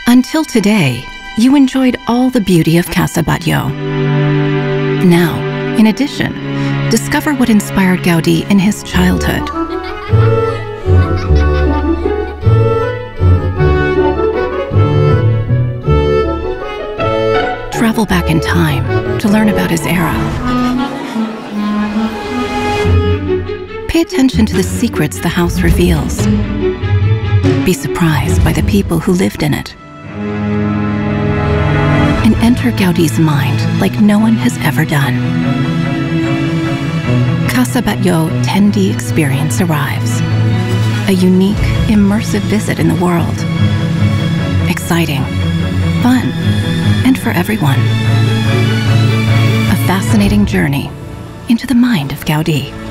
Until today, you enjoyed all the beauty of Casa Batlló. Now, in addition, discover what inspired Gaudí in his childhood. Travel back in time to learn about his era. Pay attention to the secrets the house reveals. Be surprised by the people who lived in it. And enter Gaudí's mind like no one has ever done. Casa Batlló 10D experience arrives. A unique, immersive visit in the world. Exciting, fun, and for everyone. A fascinating journey into the mind of Gaudí.